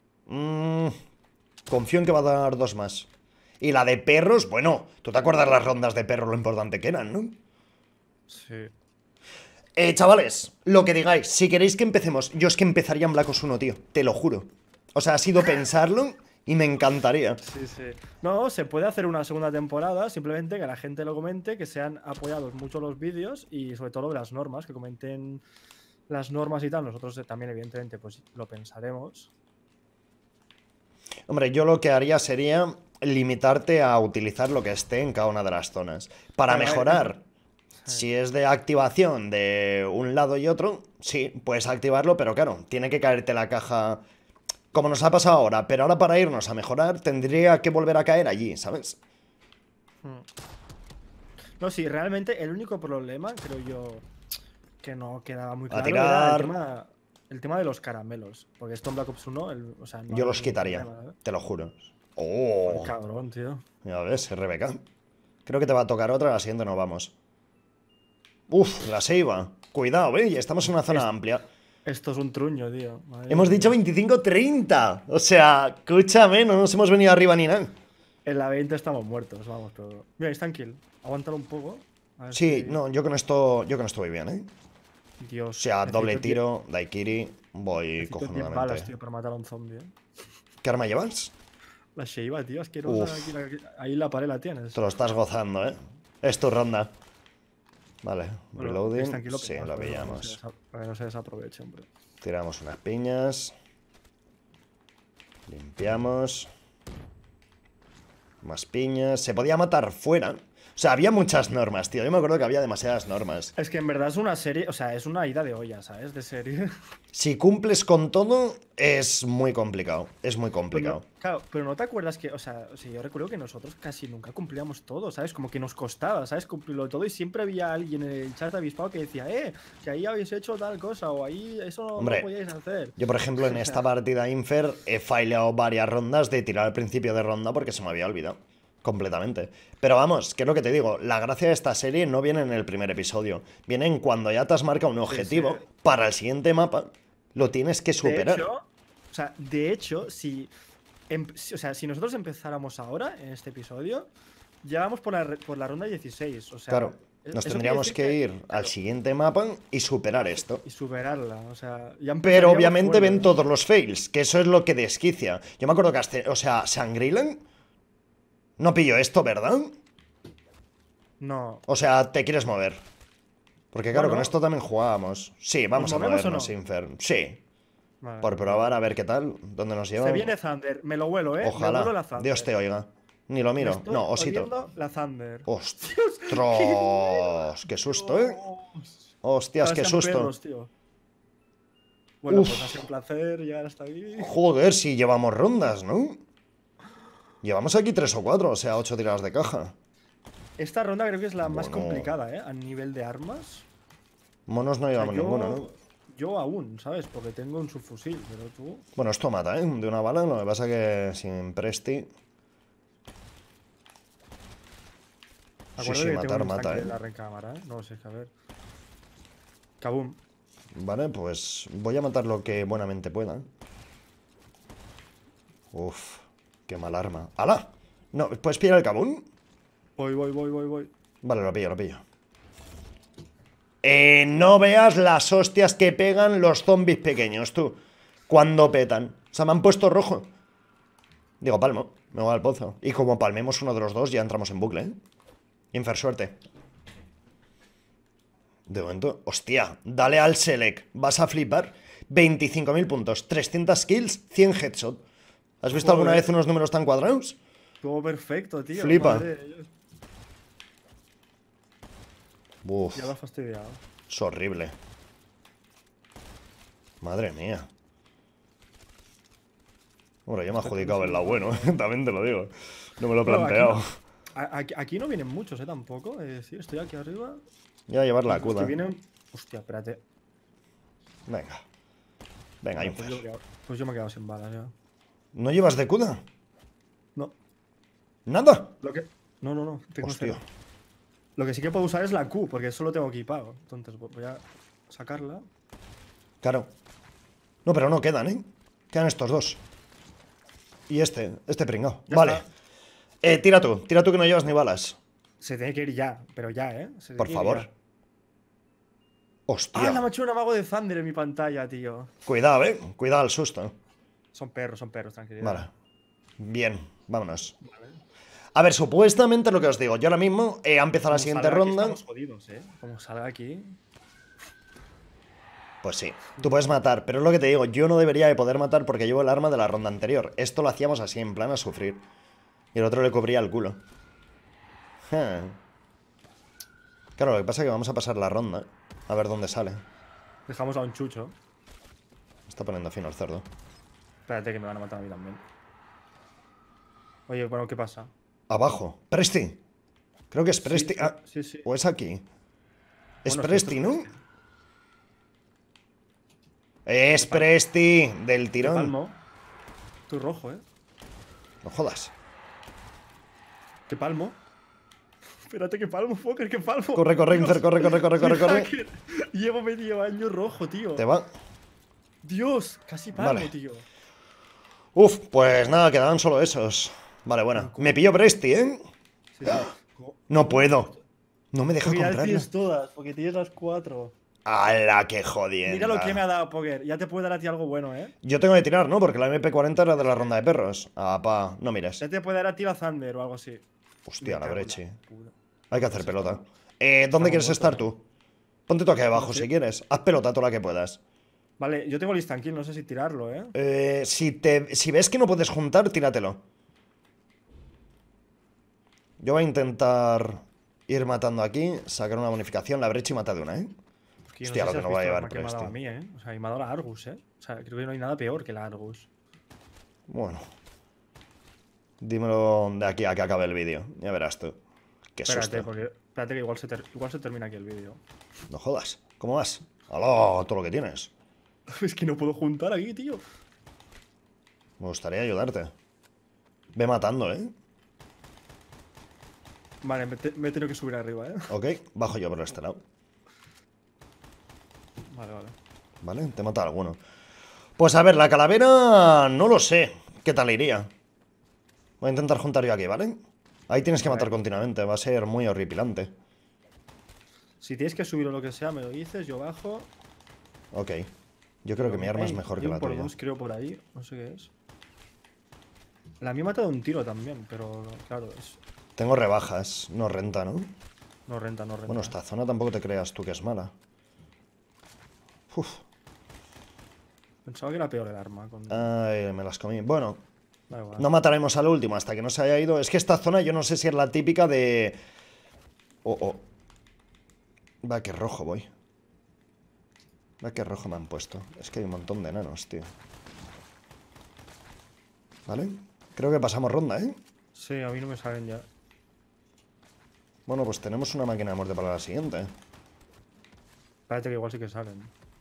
Confío en que va a dar 2 más. Y la de perros, bueno, ¿tú te acuerdas las rondas de perros lo importante que eran, no? Sí. Chavales, lo que digáis, si queréis que empecemos, yo es que empezaría en Black Ops 1, tío, te lo juro. O sea, ha sido pensarlo Y me encantaría. Sí, sí. No, se puede hacer una segunda temporada, simplemente que la gente lo comente, que sean apoyados mucho los vídeos y sobre todo las normas, que comenten las normas y tal. Nosotros también, evidentemente, pues lo pensaremos. Hombre, yo lo que haría sería limitarte a utilizar lo que esté en cada una de las zonas. Para Claro, a ver, mejorar, sí. si es de activación de un lado y otro, sí, puedes activarlo, pero claro, tiene que caerte la caja como nos ha pasado ahora. Pero ahora para irnos a mejorar tendría que volver a caer allí, ¿sabes? Mm. No, sí, realmente el único problema, creo yo, que no quedaba muy A claro era tirar. el tema de los caramelos. Porque esto en Black Ops 1, o sea, no Yo había los ningún quitaría, problema, ¿eh? te lo juro. Ay, Oh, cabrón, tío. ya ves, Rebeca. Creo que te va a tocar otra, la siguiente no vamos. Uf, la Seiba. Cuidado, estamos en una zona Es- amplia. Esto es un truño, tío. Madre Hemos de dicho Dios. 25-30. O sea, escúchame, no nos hemos venido arriba ni nada. En la 20 estamos muertos, vamos, pero. Mira, está kill. Aguántalo un poco. A ver Sí, si. no, yo con esto voy bien, ¿eh? O Dios. sea, doble Necesito tiro, Daikiri, voy necesito 10 balas, cojonudamente. tío, para matar a un zombie, ¿Qué arma llevas? La Sheiva, tío, asquerosa. Uf, Aquí, ahí la pared la tienes. te lo estás gozando, ¿eh? Es tu ronda. Vale, Bueno, reloading. tranquilo, Sí, pillamos, lo para pillamos. que no se desaproveche, hombre. Tiramos unas piñas. Limpiamos. Más piñas. Se podía matar fuera. O sea, había muchas normas, tío. Yo me acuerdo que había demasiadas normas. Es que en verdad es una serie, o sea, es una ida de olla, ¿sabes? De serie. Si cumples con todo, es muy complicado. Es muy Pues complicado. claro, pero no te acuerdas que, o sea, yo recuerdo que nosotros casi nunca cumplíamos todo, ¿sabes? Como que nos costaba, ¿sabes? Cumplirlo todo y siempre había alguien en el chat avispado que decía, que ahí habéis hecho tal cosa o ahí eso no lo Hombre, podíais hacer. yo por ejemplo en O esta sea, partida Infer he faileado varias rondas de tirar al principio de ronda porque se me había olvidado. Completamente. Pero vamos, que es lo que te digo, la gracia de esta serie no viene en el primer episodio. Viene en cuando ya te has marcado un sí, sí. objetivo para el siguiente mapa, lo tienes que superar. De hecho, o sea, si nosotros empezáramos ahora, en este episodio, ya vamos por la ronda 16. O sea, Claro, nos eso quiere tendríamos decir que ir al claro, siguiente mapa y superar esto. y superarla. O sea, ya Pero empezaríamos obviamente fuerte, ven ¿eh? todos los fails, que eso es lo que desquicia. Yo me acuerdo que o sea, Sangrilan no pillo esto, ¿verdad? No. O sea, te quieres mover. Porque claro, con Bueno, esto también jugábamos. Sí, vamos a movemos o movernos, no? Infer. Sí, Vale, por probar a ver qué tal, dónde nos lleva. se viene Thunder, me lo huelo, ¿eh? Me huelo Ojalá. la Thunder. Dios te oiga. Ni lo Me miro. estoy No, osito. oliendo la Thunder. ¡Ostras! ¡Qué susto, eh! Dios. ¡Hostias, Ahora qué sean susto! perros, tío. Bueno, Uf. pues ha sido un placer llegar hasta aquí. Joder, si llevamos rondas, ¿no? Llevamos aquí 3 o 4, o sea, 8 tiradas de caja. Esta ronda creo que es la más Bueno. complicada, ¿eh? A nivel de armas. Monos no O sea, llevamos ninguno, ¿no? yo aún, ¿sabes? Porque tengo un subfusil, pero tú. Bueno, esto mata, ¿eh? De una bala, lo que pasa que sin Presti... Sí, Acuérdate sí, que tengo matar un mata, estanque ¿eh? en la recámara, ¿eh? No sé, a ver. Kaboom. Vale, pues voy a matar lo que buenamente pueda. Uf, qué mal arma. ¡Hala! No, ¿puedes pillar el cabún? Voy. Vale, lo pillo, lo pillo. No veas las hostias que pegan los zombies pequeños, tú. Cuando petan. O sea, me han puesto rojo. Digo, palmo, me voy al pozo. Y como palmemos uno de los dos, ya entramos en bucle, ¿eh? Infer, suerte. De momento, hostia, dale al select. Vas a flipar. 25.000 puntos, 300 kills, 100 headshot. ¿Has visto alguna Joder. vez unos números tan cuadrados? Estuvo perfecto, tío. Flipa. Madre de Dios. Uf, Ya lo has fastidiado. es horrible. Madre mía. Bueno, yo me he adjudicado el lado bueno, también te lo digo. No me lo he Bueno, planteado. Aquí no vienen muchos, tampoco. Es decir, estoy aquí arriba. Ya a llevar la Los que acuda. vienen. Hostia, espérate. Venga. Venga, Vale, Infer. pues yo me he quedado sin balas ya. ¿No llevas de cuda? No. ¿Nada? Lo que. No. Tengo Hostia. cero. Lo que sí que puedo usar es la Q, porque eso lo tengo equipado. Entonces voy a sacarla. Claro. No, pero no quedan, ¿eh? Quedan estos dos. Y este pringao. Ya Vale. está. Tira tú que no llevas ni balas. Se tiene que ir ya, pero ya, ¿eh? Se Por tiene que ir favor. ya. Hostia. ¡Ah, la me ha hecho un amago de Thunder en mi pantalla, tío! Cuidado, cuidado al susto. Son perros, tranquilidad. Vale. Bien, vámonos. Vale. A ver, supuestamente lo que os digo, yo ahora mismo he empezado la Como siguiente salga aquí, ronda. estamos jodidos, ¿eh? Como salga aquí. Pues sí, tú puedes matar, pero es lo que te digo, yo no debería de poder matar porque llevo el arma de la ronda anterior. Esto lo hacíamos así, en plan a sufrir. Y el otro le cubría el culo. Ja. Claro, lo que pasa es que vamos a pasar la ronda. A ver dónde sale. Dejamos a un chucho. Está poniendo fino el cerdo. Espérate que me van a matar a mí también. Oye, bueno, ¿qué pasa? Abajo. Presti. Creo que es Sí, Presti. sí, Ah, sí, sí. o es aquí. Es Bueno, Presti, esto ¿no? Es Presti. Del Te tirón. palmo. Estoy rojo, ¿eh? No jodas. ¿Qué palmo? Espérate, que palmo, Fokker, que palmo. Corre, corre, Dios, Infer, corre, corre, corre, soy corre, corre. hacker. Llevo medio año rojo, tío. Te va. Dios, casi palmo, Vale. tío. Uf, pues nada, quedaban solo esos. Vale, bueno. Me pillo Presti, ¿eh? Sí, sí. No puedo. No me deja Porque ya comprarla. tienes todas, porque tienes las 4. ¡Hala, qué jodienda! Mira lo que me ha dado Poker. Ya te puede dar a ti algo bueno, ¿eh? Yo tengo que tirar, ¿no? Porque la MP40 era de la ronda de perros. Ah, pa, no mires. Ya te puede dar a ti la Thunder o algo así. Hostia, Me la cago en breche. puta. Hay que hacer pelota. ¿Dónde quieres estar tú? Ponte tú aquí abajo si quieres. Haz pelota toda la que puedas. Vale, yo tengo el instant kill, no sé si tirarlo, ¿eh? Si ves que no puedes juntar, tíratelo. Yo voy a intentar ir matando aquí, sacar una bonificación, la brecha y matar de una, ¿eh? Porque yo Hostia, no lo sé que si no va a has visto el llevar arma que me ha dado a Presti. mí, ¿eh? O sea, y me ha dado la Argus, ¿eh? O sea, creo que no hay nada peor que la Argus. Bueno. Dímelo de aquí a que acabe el vídeo. Ya verás tú. Qué susto. Espérate que igual se termina aquí el vídeo. No jodas. ¿Cómo vas? ¡Hala! Todo lo que tienes. Es que no puedo juntar aquí, tío. Me gustaría ayudarte. Ve matando, ¿eh? Vale, me he tenido que subir arriba, ¿eh? Ok, bajo yo por este lado. Vale, vale. Vale, te mata alguno. Pues a ver, la calavera no lo sé. ¿Qué tal iría? Voy a intentar juntar yo aquí, ¿vale? Ahí tienes que matar continuamente, va a ser muy horripilante. Si tienes que subir o lo que sea, me lo dices, yo bajo. Ok. Yo creo que mi arma es mejor que la por tuya. dos, creo por ahí, no sé qué es. La mía me ha matado un tiro también, pero claro, Tengo rebajas, no renta, ¿no? no renta, no renta. Bueno, esta zona tampoco te creas tú que es mala. Uf. Pensaba que era peor el arma. Ay, me las comí. Bueno, Da igual. no mataremos al último hasta que no se haya ido. Es que esta zona yo no sé si es la típica de... Oh. Va, que rojo voy. Va, que rojo me han puesto. Es que hay un montón de enanos, tío. ¿Vale? Creo que pasamos ronda, ¿eh? Sí, a mí no me salen ya. Bueno, pues tenemos una máquina de muerte para la siguiente. Espérate que igual sí que salen.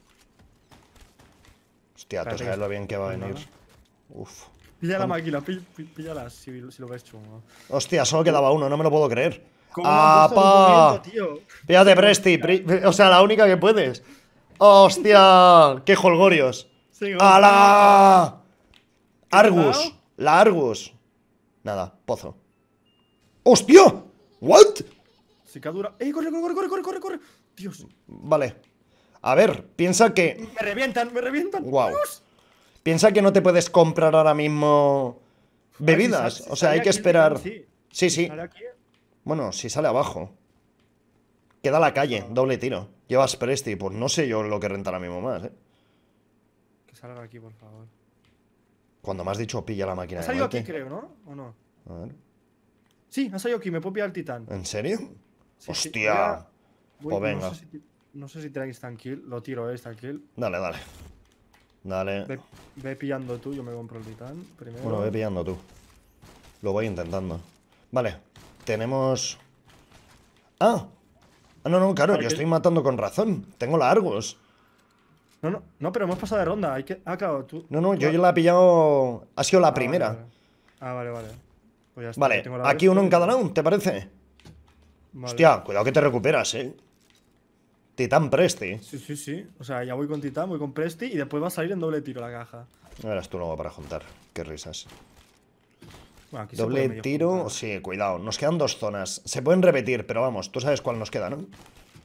Hostia, tú Espérate sabes que lo bien que va a nada. venir. Uf. Pilla la máquina, píllala si lo ves chungo. Hostia, solo quedaba uno, no me lo puedo creer. ¿Cómo me han puesto ¡Apa! movimiento, tío? Fíjate, Presti. O sea, la única que puedes. ¡Hostia! ¡Qué holgorios! Sí, ¡Hala! te ha Argus. dado? La Argus. Nada, pozo. ¡Hostia! ¿What? Sí que dura. ¡Ey, corre, corre, corre, corre, corre, corre! Dios. Vale. A ver, piensa que... Me revientan, me revientan. Guau. Dios. Piensa que no te puedes comprar ahora mismo bebidas. Si O sea, sale hay que aquí el esperar. titán, sí. Sí, Si sí. sale aquí, Bueno, si sale abajo. Queda la calle, doble tiro. Llevas Presti, pues no sé yo lo que renta ahora mismo más, ¿eh? que salga aquí, por favor. Cuando me has dicho pilla la máquina Ha de salido muerte. aquí, creo, ¿no? ¿O no? A ver. Sí, ha salido aquí, me puedo pillar el titán. ¿En serio? Sí, sí, Hostia. Pues venga. No sé si tiene instant kill. Lo tiro, instant kill. Dale, dale. Dale. Ve pillando tú, yo me compro el titán primero. Bueno, ve pillando tú. Lo voy intentando. Vale. Tenemos... ¡Ah! Ah, no, claro, yo estoy matando con razón. Tengo la Argus. No, pero hemos pasado de ronda. Claro, tú. No, yo ya la he pillado... Ha sido la primera. Vale. Vale. Pues ya está, Vale, yo tengo la aquí de uno en esto. cada round, ¿te parece? Vale. Hostia, cuidado que te recuperas, Titán Presti. Sí. O sea, ya voy con titán, voy con Presti y después va a salir en doble tiro la caja. Ya verás tú luego para juntar. Qué risas. Bueno, aquí se puede Doble medio tiro, juntar. sí, cuidado. Nos quedan dos zonas. Se pueden repetir, pero vamos, tú sabes cuál nos queda, ¿no?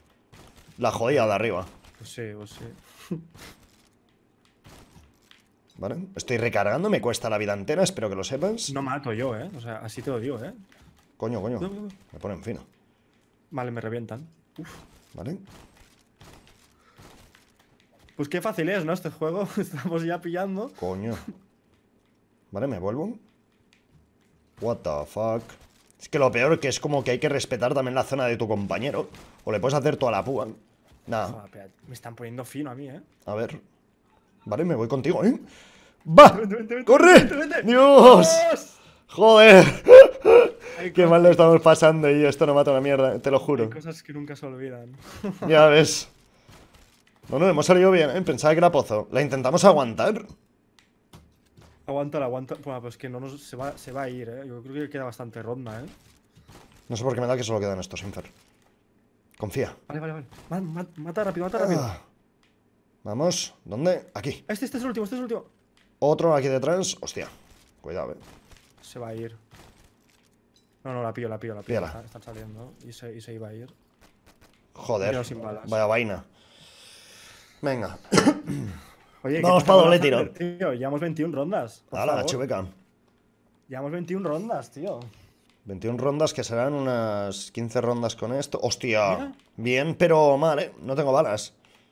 La jodida de arriba. Pues sí. Vale, estoy recargando, me cuesta la vida entera, espero que lo sepas. No mato yo, o sea, así te lo digo, Coño, me ponen fino. Vale, me revientan. Uf. Vale. Pues qué fácil es, ¿no? Este juego. Estamos ya pillando. Coño. Vale, me vuelvo. What the fuck. Es que lo peor que es como que hay que respetar también la zona de tu compañero. O le puedes hacer toda la púa. Nada. Joder, espérate, me están poniendo fino a mí, A ver. Vale, me voy contigo, ¡Va! Vente, ¡Corre! vente. ¡Dios! ¡Joder! Hay Qué cosas- mal lo estamos pasando y esto no mata una mierda, te lo Hay juro. cosas que nunca se olvidan. Ya ves. Bueno, hemos salido bien, ¿eh? Pensaba que era pozo. ¿La intentamos aguantar? Aguántala, aguanta. Bueno, pues que no nos, se va a ir, Yo creo que queda bastante ronda, No sé por qué me da que solo quedan estos, Infer. Confía. Vale. Mata rápido, mata rápido. Ah. Vamos, ¿dónde? Aquí. Este es el último, Otro aquí detrás. Hostia. Cuidado, Se va a ir. No, la pillo. Píllala. Están saliendo y se iba a ir. Joder. Quedo sin balas. Vaya vaina. Venga. Oye, Vamos ¿qué pa' pasa doble con tiro. Hunter, tío? Llevamos 21 rondas. Por Hala, favor. chubeca. Llevamos 21 rondas, tío. 21 rondas que serán unas 15 rondas con esto. Hostia. Mira. Bien, pero mal, No tengo balas.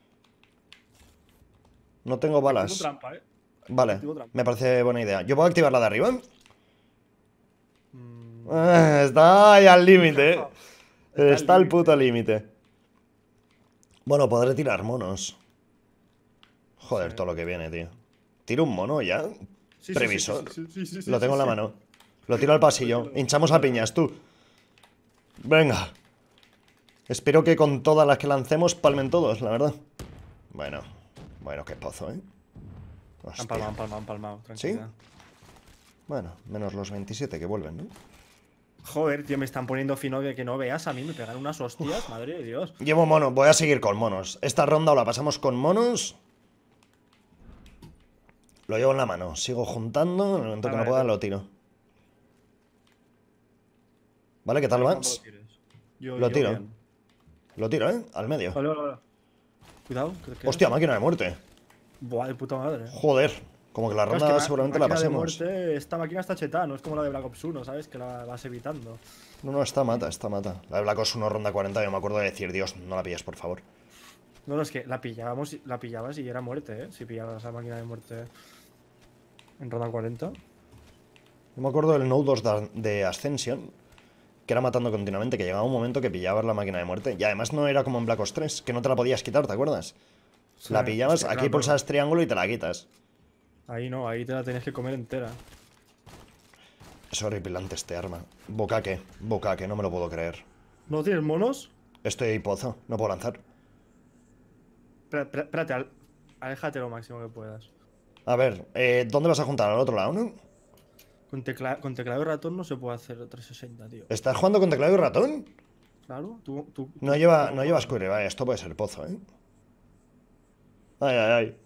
No tengo balas. Tengo trampa, Vale, tengo trampa. me parece buena idea. ¿Yo puedo activar la de arriba? Mm, Está ahí al límite, Está Está al al puto límite. Bueno, podré tirar monos. Joder, Sí. todo lo que viene, tío. ¿Tiro un mono ya? sí, Previsor. sí, Lo tengo en la sí. mano. Lo tiro al pasillo. Hinchamos a piñas, tú. Venga. Espero que con todas las que lancemos palmen todos, la verdad. Bueno, qué pozo, Hostia. Han palmado, tranquilidad. Bueno, menos los 27 que vuelven, ¿no? Joder, tío, me están poniendo fino que no veas. A mí me pegan unas hostias, madre de Dios. Llevo mono, voy a seguir con monos. Esta ronda o la pasamos con monos. Lo llevo en la mano, sigo juntando. En el momento que no Vale, pueda, vale. lo tiro. ¿Vale? ¿Qué tal, ¿Cuándo Vance? lo tires? Yo Lo tiro. bien. Lo tiro, Al medio. Vale. Cuidado. ¿qué Hostia, es? máquina de muerte. Buah, de puta madre. Joder. Como que la Claro, es ronda que seguramente la máquina de pasemos. muerte, esta máquina está chetada, no es como la de Black Ops 1, ¿sabes? Que la vas evitando. No, está mata. La de Black Ops 1 ronda 40, yo me acuerdo de decir, Dios, no la pilles, por favor. No, es que la pillabas y era muerte, Si pillabas la máquina de muerte en ronda 40. Yo me acuerdo del Node 2 de Ascension, que era matando continuamente, que llegaba un momento que pillabas la máquina de muerte. Y además no era como en Black Ops 3, que no te la podías quitar, ¿te acuerdas? Sí, La pillabas, hostia, aquí claro, pulsas triángulo y te la quitas. Ahí no, ahí te la tenías que comer entera. Es horripilante este arma. Bocaque, no me lo puedo creer. ¿No tienes monos? Estoy pozo, no puedo lanzar. Espérate, aléjate lo máximo que puedas. A ver, ¿dónde vas a juntar? ¿Al otro lado, no? Con teclado y ratón no se puede hacer 360, tío. ¿Estás jugando con teclado y ratón? Claro, No lleva Square, vaya, esto puede ser pozo, Ay.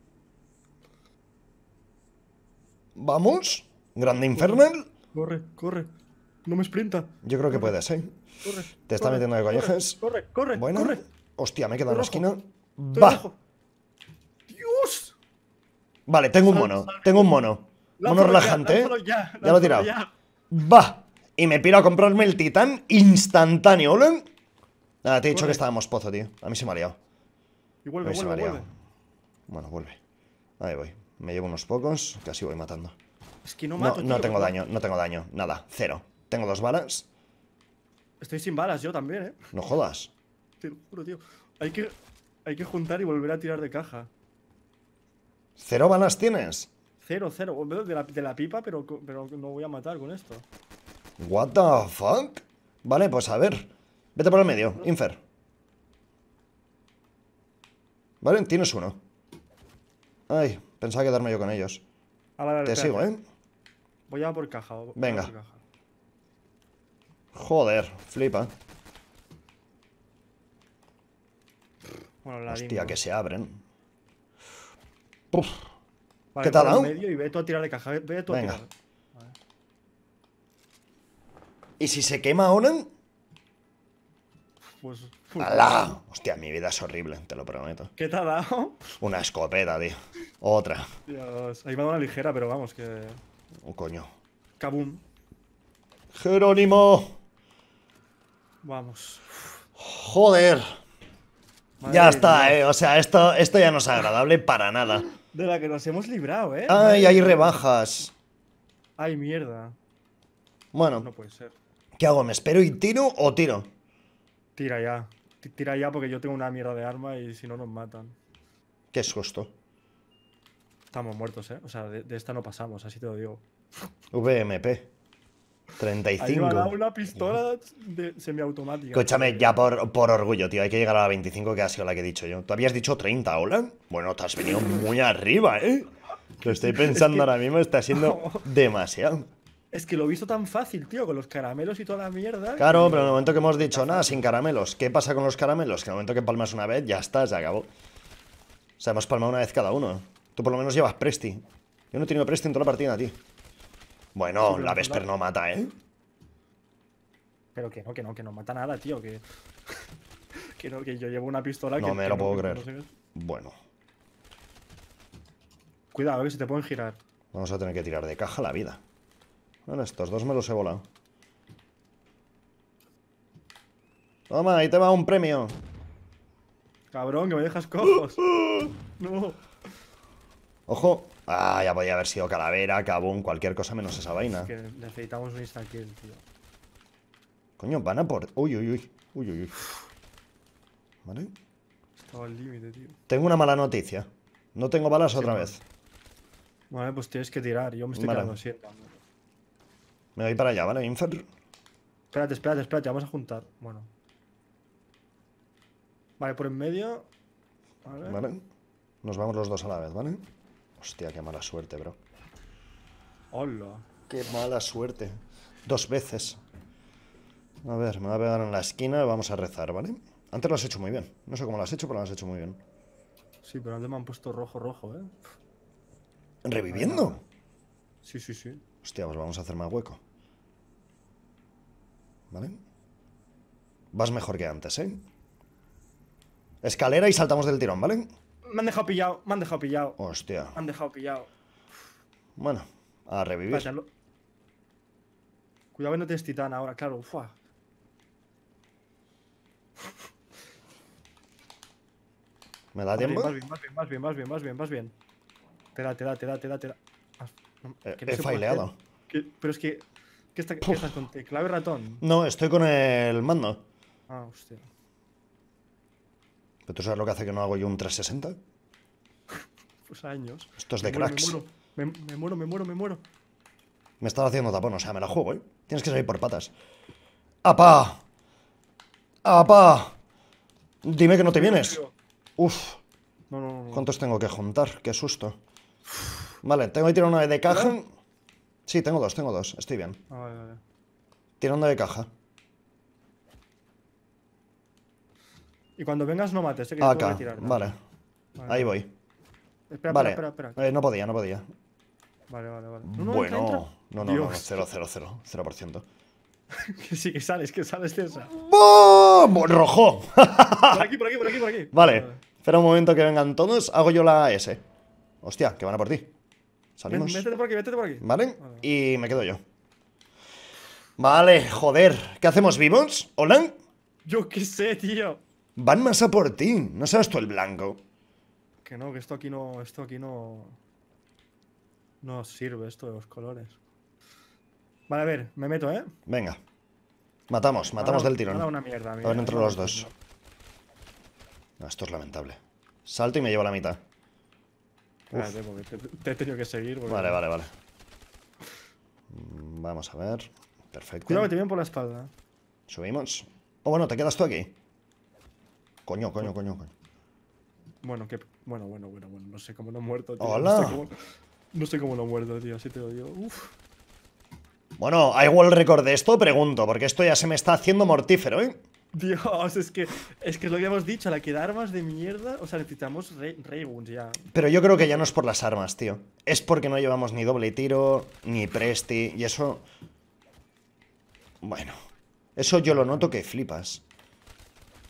¿Vamos? ¿Grande Infernal? Corre. No me sprinta. Yo creo que puedes, Corre. Te está metiendo de collejas. Corre. Bueno. Corre. Hostia, me he quedado en la Estoy esquina. Estoy ¡Va! abajo. ¡Dios! Vale, tengo un mono. Mono Lánzalo relajante, lánzalo ya, Ya lo he tirado. ya. ¡Va! Y me piro a comprarme el titán instantáneo, ¿no? Nada, te he dicho Corre. que estábamos pozo, tío. A mí se me ha liado. Y A vuelve. mí se me ha liado. Bueno, vuelve. Ahí voy. Me llevo unos pocos, casi voy matando. Es que no mato, No tío, tengo daño, nada, cero. Tengo 2 balas. Estoy sin balas yo también, No jodas. Te lo juro, tío. Hay que juntar y volver a tirar de caja. 0 balas tienes. 0. De la pipa, pero no voy a matar con esto. What the fuck? Vale, pues a ver. Vete por el medio, Infer. Vale, tienes uno. Ay, pensaba quedarme yo con ellos. Vale, Te espérate. sigo, Voy a por caja. voy a Venga. por caja. Joder, flipa. Bueno, la Hostia, limbo. que se abren. Puf. Vale, ¿Qué te ha por el dado? medio y ve tú a tirar de caja. Ve tú a Venga. tirar. Vale. ¿Y si se quema ahora? Pues. ¡Hala! Hostia, mi vida es horrible, te lo prometo. ¿Qué te ha dado? Una escopeta, tío. Otra. Dios, ahí me ha dado una ligera, pero vamos, que. Oh, coño. Kabum. ¡Jerónimo! Vamos. Joder. Madre Ya de está, Dios. O sea, esto ya no es agradable para nada. De la que nos hemos librado, Ay, Madre hay de- rebajas. Ay, mierda. Bueno, No puede ser. ¿qué hago? ¿Me espero y tiro o tiro? Tira ya. Tira ya porque yo tengo una mierda de arma y si no nos matan. Qué susto. Estamos muertos, O sea, de esta no pasamos, así te lo digo. VMP. Ahí me ha dado 35. una pistola semiautomática. Escúchame, ya por orgullo, tío. Hay que llegar a la 25, que ha sido la que he dicho yo. ¿Tú habías dicho 30, hola? Bueno, te has venido muy arriba, ¿eh? Lo estoy pensando ahora mismo, está siendo demasiado. Es que lo he visto tan fácil, tío, con los caramelos y toda la mierda. Claro, que- pero en el momento que hemos dicho nada, sin caramelos. ¿Qué pasa con los caramelos? Que en el momento que palmas una vez, ya está, se acabó. O sea, hemos palmado una vez cada uno. Tú por lo menos llevas Presti. Yo no he tenido Presti en toda la partida, tío. Bueno, Sí, pero la no Vesper no mata, ¿eh? Pero que no mata nada, tío, que. que yo llevo una pistola No que. me que lo puedo que creer. no sé qué. Bueno, Cuidado, que se te pueden girar. vamos a tener que tirar de caja la vida. Bueno, estos dos me los he volado. Toma, ahí te va un premio. Cabrón, que me dejas cojos. No. Ojo. Ah, ya podía haber sido calavera, cabún, cualquier cosa menos esa vaina. Es que necesitamos un insta kill, tío. Coño, van a por... Uy, uy, uy. Uy, uy, uy. ¿Vale? Estaba al límite, tío. Tengo una mala noticia. No tengo balas otra vale. vez. Vale, pues tienes que tirar. Yo me estoy Vale. quedando así. Me voy para allá, ¿vale, Infer? Espérate, vamos a juntar. Bueno. Vale, por en medio. Vale. ¿Vale? Nos vamos los dos a la vez, ¿vale? Hostia, qué mala suerte, bro. Hola. Qué mala suerte. 2 veces. A ver, me voy a pegar en la esquina y vamos a rezar, ¿vale? Antes lo has hecho muy bien. No sé cómo lo has hecho, pero lo has hecho muy bien. Sí, pero antes me han puesto rojo, ¿Reviviendo? Sí. Hostia, pues vamos a hacer más hueco. ¿Vale? Vas mejor que antes, ¿eh? Escalera y saltamos del tirón, ¿vale? Me han dejado pillado. Hostia. Me han dejado pillado. Bueno, a revivir. Espérate, Cuidado que no tienes titán ahora, claro. Ufua. ¿Me da tiempo? Vas bien. Te da. Ah, no, que no He se puede faileado. hacer. Pero es que. ¿Qué estás con teclado y ratón? No, estoy con el mando. Ah, hostia. ¿Pero tú sabes lo que hace que no hago yo un 360? Pues años. Esto es de Me muero, cracks. Me muero. Me estaba haciendo tapón, o sea, me la juego, ¿eh? Tienes que salir por patas. ¡Apa! ¡Apa! Dime que no te vienes. Uf, No. ¿cuántos tengo que juntar? Qué susto. Vale, tengo que tirar una de caja. Sí, tengo dos, estoy bien. Ah, vale. Tirando de caja. Y cuando vengas no mates, que yo tengo Acá, que tirar. vale. Ahí voy. Espera. Vale. Espera. No podía. Vale. Bueno, entra. no, Dios. 0%. Que sí, que sales de esa. ¡Bum! ¡Rojo! Por aquí. Vale, espera un momento que vengan todos. Hago yo la S. Hostia, que van a por ti. Salimos. Métete por aquí. ¿Vale? Y me quedo yo. Vale, joder. ¿Qué hacemos, vivos? ¿Hola? Yo qué sé, tío. Van más a por ti. No seas tú el blanco. Que no, que esto aquí no. No sirve esto de los colores. Vale, a ver, me meto, ¿eh? Venga. Matamos del tirón. Me ha dado una mierda, A ver, entre los dos. No, esto es lamentable. Salto y me llevo la mitad. Espérate, porque te he tenido que seguir. Vale. Vamos a ver. Perfecto. Cuidado que te vienen por la espalda. Subimos. Oh, bueno, te quedas tú aquí. Coño. Bueno, no sé cómo no he muerto, tío. Hola. No sé cómo no he muerto, tío, así te lo digo. Uf. Bueno, ¿hay world record de esto? Pregunto, porque esto ya se me está haciendo mortífero, ¿eh? Dios, es que es lo que hemos dicho, la que da armas de mierda. O sea, necesitamos Rayguns ya. Pero yo creo que ya no es por las armas, tío. Es porque no llevamos ni doble tiro, ni presti, y eso... Bueno, eso yo lo noto que flipas.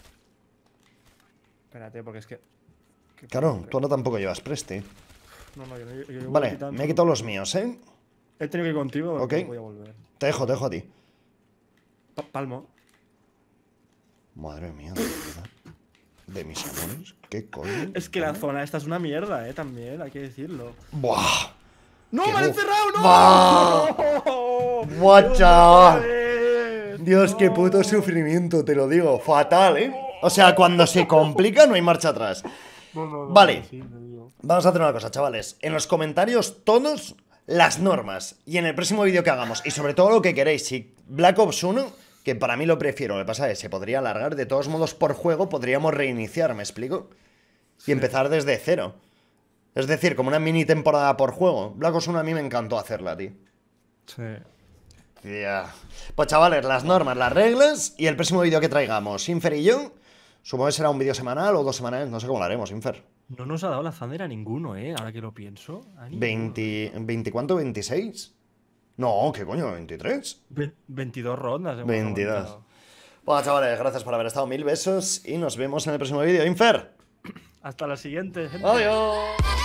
Espérate, porque es que... Claro, tú ahora tampoco llevas preste. No, yo llevo Vale, quitando. me he quitado los míos, ¿eh? He tenido que ir contigo porque Ok. no podía volver. Te dejo a ti. Palmo. Madre mía, de verdad. De mis amores, ¿qué coño? Es que la zona esta es una mierda, también, hay que decirlo. ¡Buah! ¡No, ¡Qué me han bu- encerrado! ¡No! ¡Buah! ¡No! ¡Buah, ¡No chaval! puede ser! Dios, qué ¡No! puto sufrimiento, te lo digo. Fatal, ¿eh? O sea, cuando se complica no hay marcha atrás. No, Vale. sí, te digo. Vamos a hacer una cosa, chavales. En los comentarios todos las normas. Y en el próximo vídeo que hagamos. Y sobre todo lo que queréis. Si Black Ops 1, que para mí lo prefiero, lo que pasa es que se podría alargar. De todos modos, por juego podríamos reiniciar, ¿me explico? Y empezar desde cero. Es decir, como una mini temporada por juego. Black Ops 1 a mí me encantó hacerla, tío. Sí. Ya. Pues chavales, las normas, las reglas y el próximo vídeo que traigamos, Infer y yo, supongo que será un vídeo semanal o 2 semanales, no sé cómo lo haremos, Infer. No nos ha dado la Thunder a ninguno, ahora que lo pienso. A ninguno. 20 ¿cuánto? ¿26? No, ¿qué coño? ¿23? 22 rondas. hemos 22. aguantado. Bueno, chavales, gracias por haber estado, 1000 besos y nos vemos en el próximo vídeo, Infer. Hasta la siguiente, gente. Adiós.